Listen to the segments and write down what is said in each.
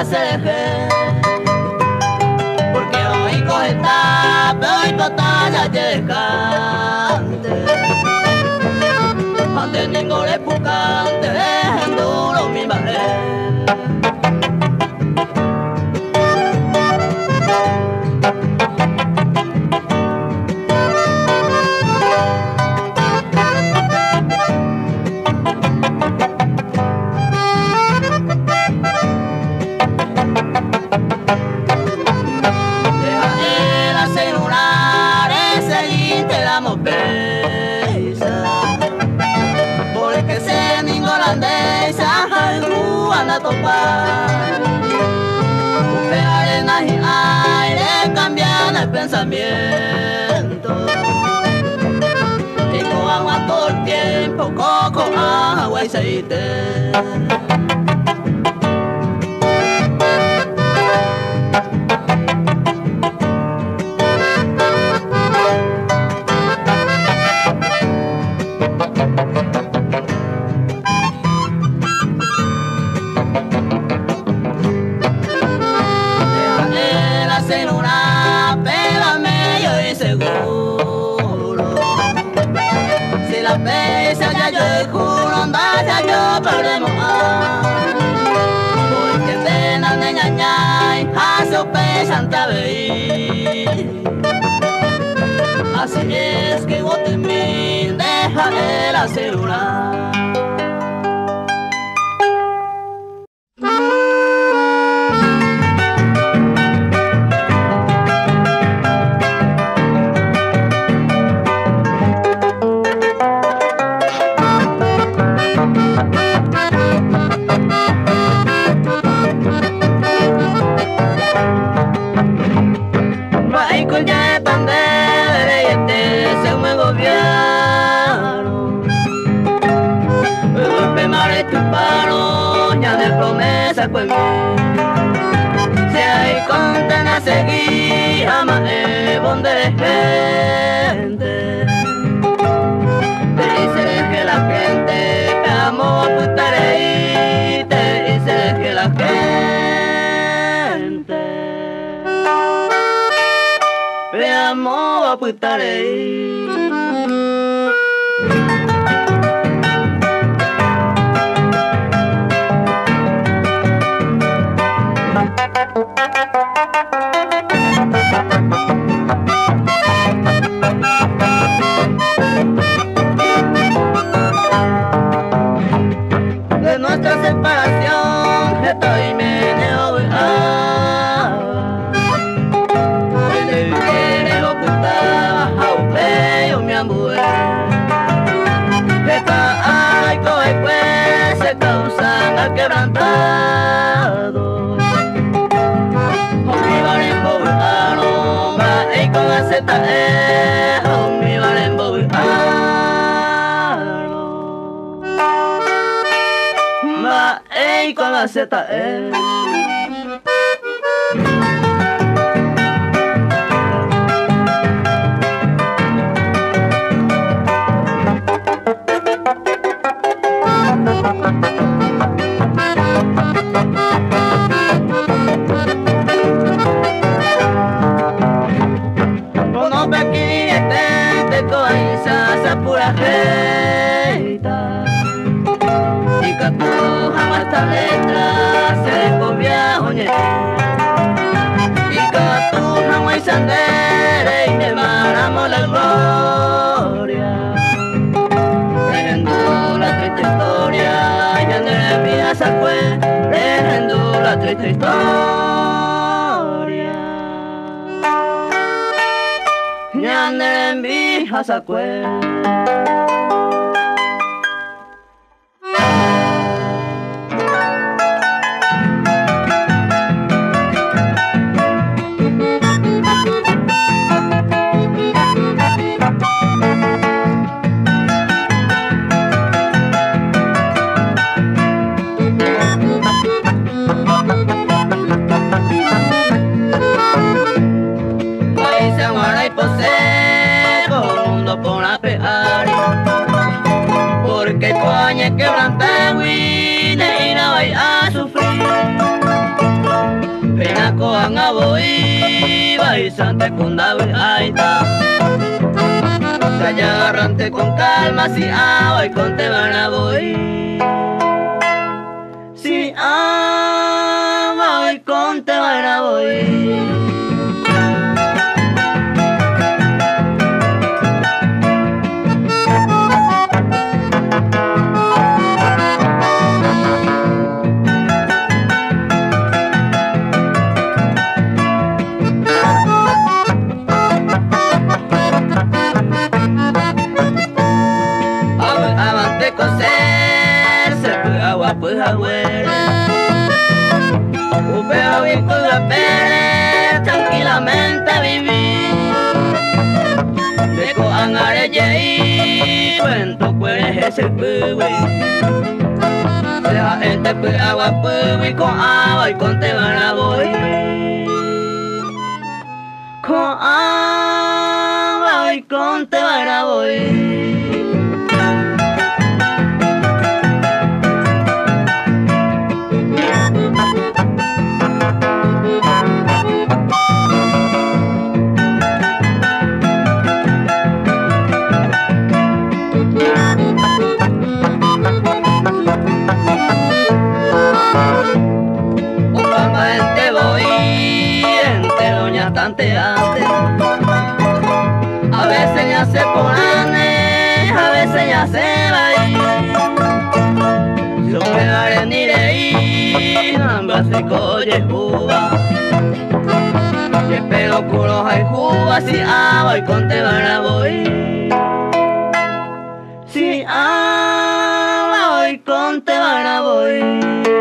se deje, porque hoy coge tape, hoy batalla llegante. Ante ningún repugante, en duro mi barre. Topar, buscar arenas y aire, cambian el pensamiento. Y con agua todo el tiempo, coco, agua y aceite. Porque tena de ñañay a su Santa Be. Así es que vos te mil, deja el asegurar. Pues si hay contan a seguir a más donde gente te dice que la gente te amo putaré, te dice que la gente te amo putaré. De nuestra separación estoy medio desde que lo ocultaba a un peo mi amor. Esta ay coge pues se causan al quebrantado. Con la Z mi valembo ma con la Z y que tú jamás esta letra se descobia oye y que tú jamás sandere y te maramos la gloria leyendo la triste historia y en mi casa fue leyendo la triste historia y en mi casa fue. Mundo por la pearia ko anga voy, baisante kundawi aita. Calla agarrante con calma, si voy con te van a voy. Si voy con te van a voy. Pues abuela, upeo bien con la pere, tranquilamente vivir. Deco angare yei, cuento pues ese puwi. La gente pues agua puwi con agua y con te van a voy. Con agua y con te van a voy. A veces ya se pone, a veces ya se va a ir. Yo pegaré ni reír, ambas se coye Cuba. Y espero culos hay Cuba, si voy con te van a voy. Si voy con te van a voy.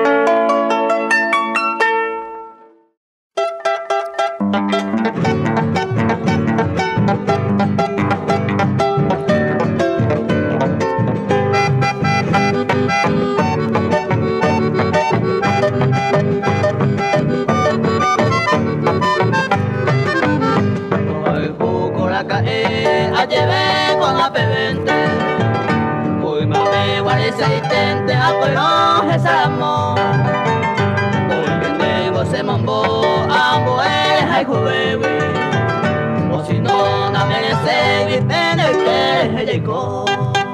Llevé con la pebente, muy mame guarece y tente, apoyo ese amor. Porque tengo ese mambo, ambo eres hay juegue, o si no, no merece mi pena que llegó.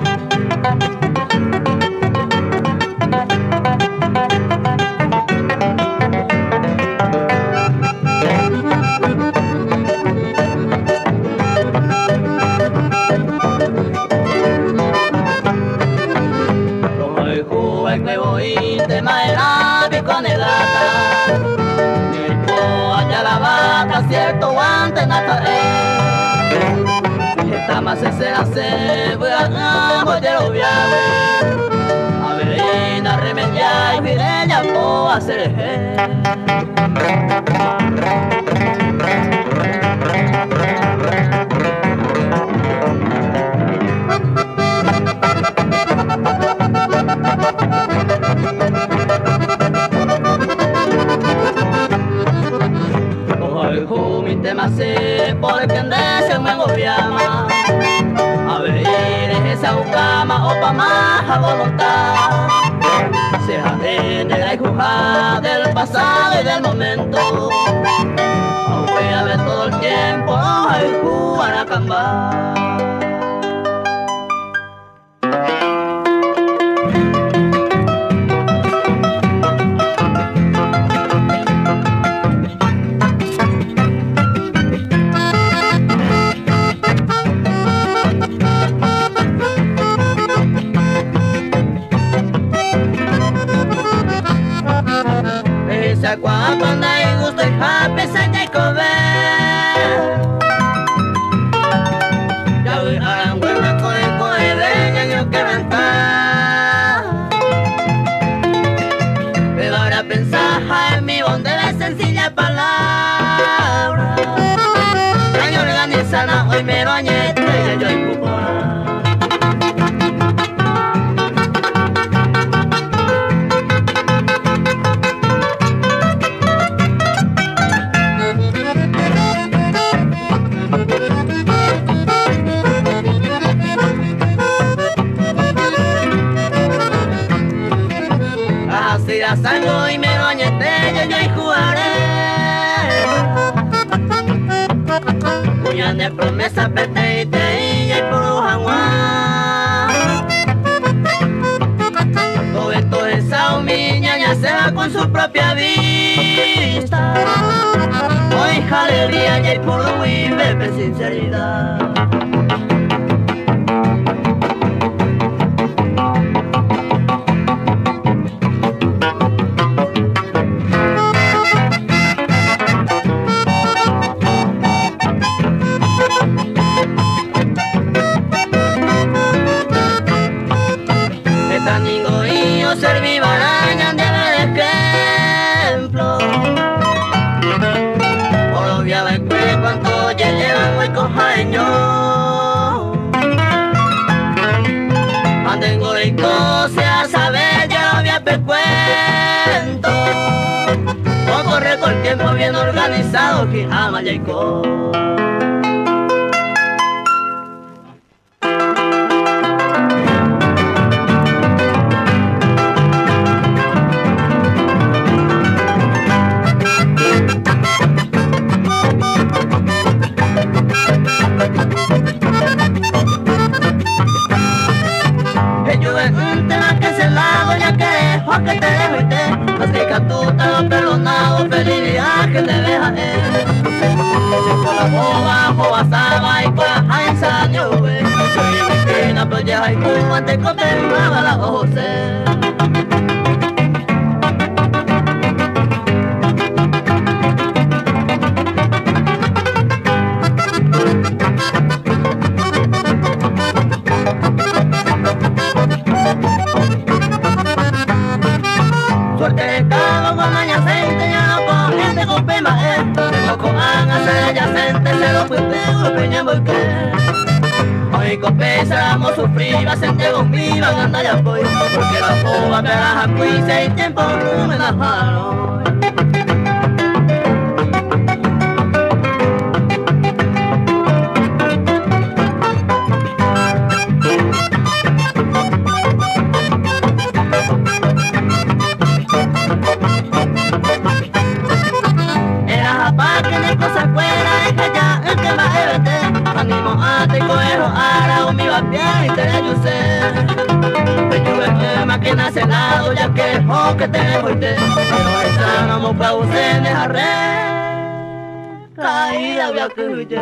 Cierto guante natae esta más se hace voy a lo viaje a ver na remedia y virella po hacer porque en ese me gobierna a ver esa ucama o pa' más a voluntad sea de la hija del pasado y del momento aunque a ver todo el tiempo hay cubana cambar. Cuando anda y gusto y happy se te comer ya voy a la buena con el de yo que cantar pero ahora pensar en mi bonde de sencilla palabra año organizada hoy me bañé y yo y cupona. me promesa peteite y por jangua. Todo esto es a mi ñaña se va con su propia vista. Hoy alegría y por lo vive sinceridad. Serví baraña de ejemplo. Por obvia de que cuando llegan muy cojaño. Andengo y cosa a saber ya lo había percuento. O correr con el tiempo bien organizado que ama Jacob. Que te dejo y te así que tú te lo has perdonado, feliz viaje te deja él. Con la boba, boba saba y cuaja en saño, güey. Soy mi esquina, pero ya hay Cuba, te contemplaba la José. Suerte estado con aña aceite, ya no con gente con pema, tengo con hacer yacente, se lo fui pego, peña porque hoy con pesamos sufrir, va a sentir conmigo, anda ya voy, porque la boba me la jacuí, seis tiempos no me la jalo. Que nace lado ya que ho que te fuiste, pero esa no me puedo usar de arre caída voy a cuye.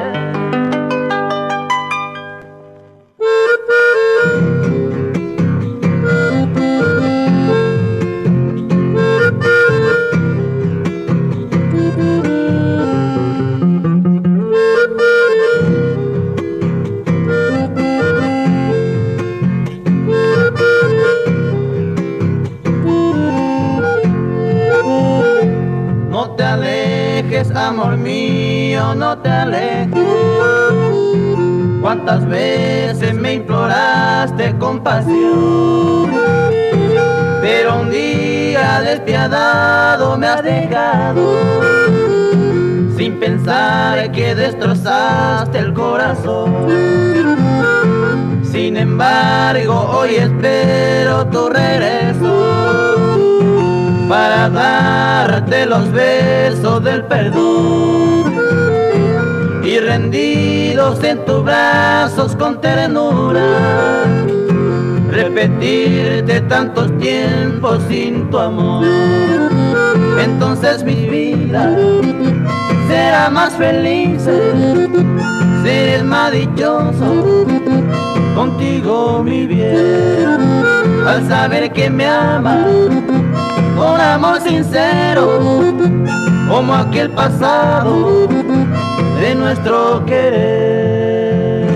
Amor mío, no te alejes. Cuántas veces me imploraste compasión, pero un día despiadado me has dejado, sin pensar que destrozaste el corazón. Sin embargo, hoy espero tu regreso para darte los besos del perdón y rendidos en tus brazos con ternura repetirte tantos tiempos sin tu amor. Entonces mi vida será más feliz, serás más dichoso contigo mi bien, al saber que me amas con amor sincero, como aquel pasado de nuestro querer.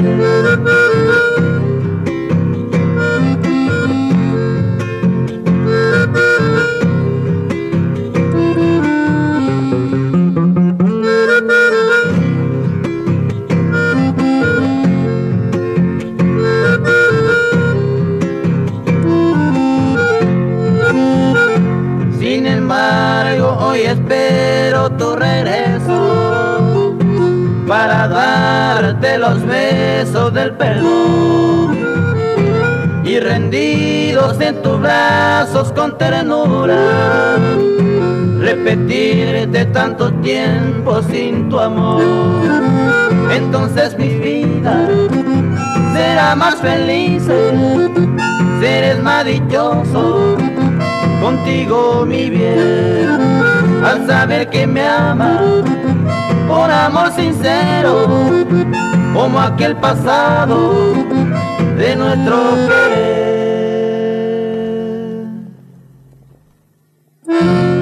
Hoy espero tu regreso para darte los besos del perdón y rendidos en tus brazos con ternura repetirte tanto tiempo sin tu amor. entonces mi vida será más feliz, serás más dichoso, contigo mi bien, al saber que me amas, por amor sincero, como aquel pasado de nuestro querer.